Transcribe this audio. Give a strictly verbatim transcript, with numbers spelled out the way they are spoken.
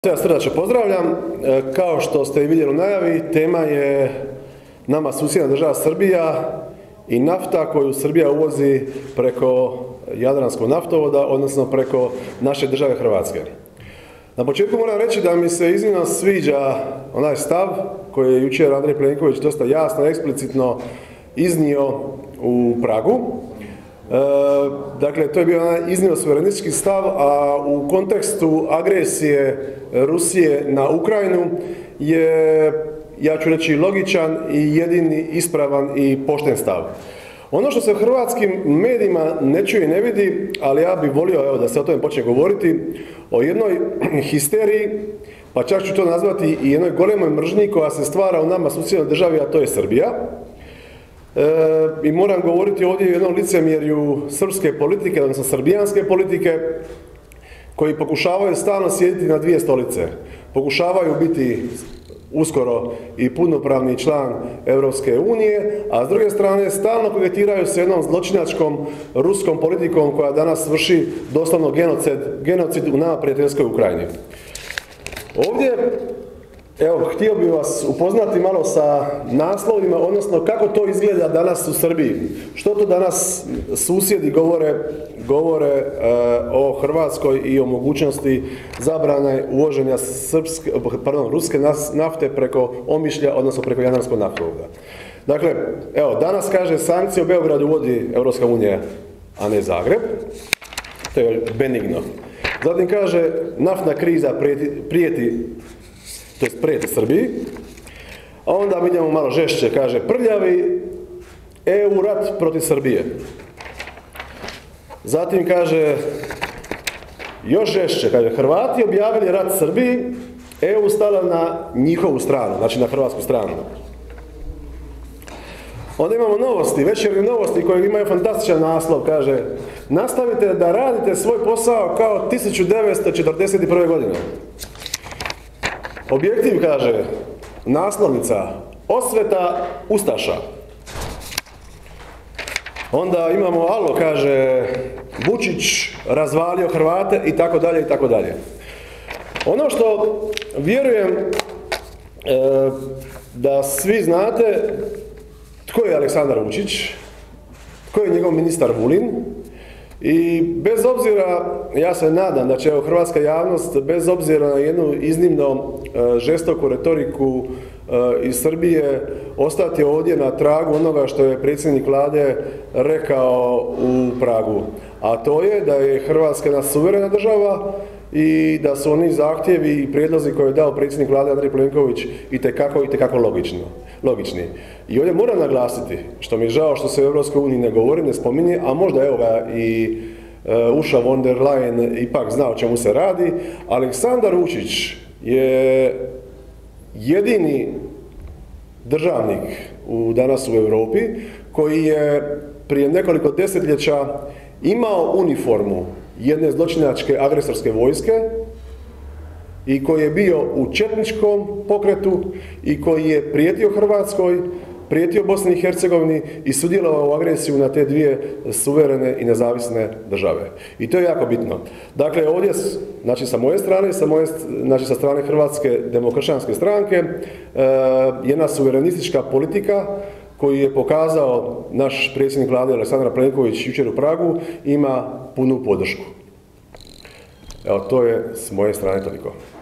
Sve srdačno pozdravljam. Kao što ste i vidjeli u najavi, tema je nama susjedna država Srbija i nafta koju Srbija uvozi preko Jadranskog naftovoda, odnosno preko naše države Hrvatske. Na početku moram reći da mi se iznimno sviđa onaj stav koji je jučer Andrej Plenković dosta jasno, eksplicitno iznio u Pragu. E, dakle, to je bio onaj iznimno suverenistički stav, a u kontekstu agresije Rusije na Ukrajinu je, ja ću reći, logičan i jedini ispravan i pošten stav. Ono što se u hrvatskim medijima ne čuje i ne vidi, ali ja bih volio evo, da se o tome počne govoriti, o jednoj histeriji, pa čak ću to nazvati i jednoj golemoj mržnji koja se stvara u nama susjednoj državi, a to je Srbija. E, I moram govoriti ovdje o jednom licemjerju srpske politike, odnosno srbijanske politike, koji pokušavaju stalno sjediti na dvije stolice. Pokušavaju biti uskoro i punopravni član Europske unije, a s druge strane stalno koketiraju s jednom zločinačkom ruskom politikom koja danas vrši doslovno genocid, genocid u nama prijateljskoj Ukrajini. Ovdje, evo, htio bih vas upoznati malo sa naslovima, odnosno kako to izgleda danas u Srbiji. Što to danas susjedi govore, govore e, o Hrvatskoj i o mogućnosti zabrane uvoženja srpske, pardon, ruske nafte preko Omišlja, odnosno preko Jadranskog naftovoda. Dakle, evo, danas kaže sankcije u Beogradu uvodi Europska unija, a ne Zagreb. To je benigno. Zatim kaže naftna kriza prijeti, prijeti to je prijeti Srbiji, a onda mi idemo malo žešće, kaže prljavi E U rat protiv Srbije. Zatim kaže još žešće, kaže Hrvati objavili rat Srbiji, E U stala na njihovu stranu, znači na hrvatsku stranu. Onda imamo novosti, večernje novosti koje imaju fantastičan naslov, kaže nastavite da radite svoj posao kao tisuću devetsto četrdeset prve. godine. Objektiv kaže, naslovnica, osveta Ustaša. Onda imamo Alo, kaže, Vučić razvalio Hrvate i tako dalje i tako dalje. Ono što vjerujem e, da svi znate tko je Aleksandar Vučić, tko je njegov ministar Vulin. I bez obzira, ja se nadam da će evo, hrvatska javnost, bez obzira na jednu iznimno e, žestoku retoriku e, iz Srbije, ostati ovdje na tragu onoga što je predsjednik vlade rekao u Pragu. A to je da je Hrvatska jedna suverena država i da su oni zahtjevi i prijedlozi koje je dao predsjednik vlade Andrej Plenković itekako, itekako logično, logični. I ovdje moram naglasiti, što mi je žao što se u Europskoj uniji ne govori, ne spominje, a možda evo ga i uh, Uša von der Leyen ipak zna o čemu se radi, Aleksandar Vučić je jedini državnik u, danas u Europi koji je prije nekoliko desetljeća imao uniformu jedne zločinačke agresorske vojske i koji je bio u četničkom pokretu i koji je prijetio Hrvatskoj, prijetio Bosni i Hercegovini i sudjelovao u agresiju na te dvije suverene i nezavisne države. I to je jako bitno. Dakle, ovdje, znači sa moje strane, sa moje, znači sa strane Hrvatske demokršćanske stranke, e, jedna suverenistička politika koju je pokazao naš predsjednik vlade Aleksandra Plenković jučer u Pragu, ima punu podršku. Evo, to je s moje strane toliko.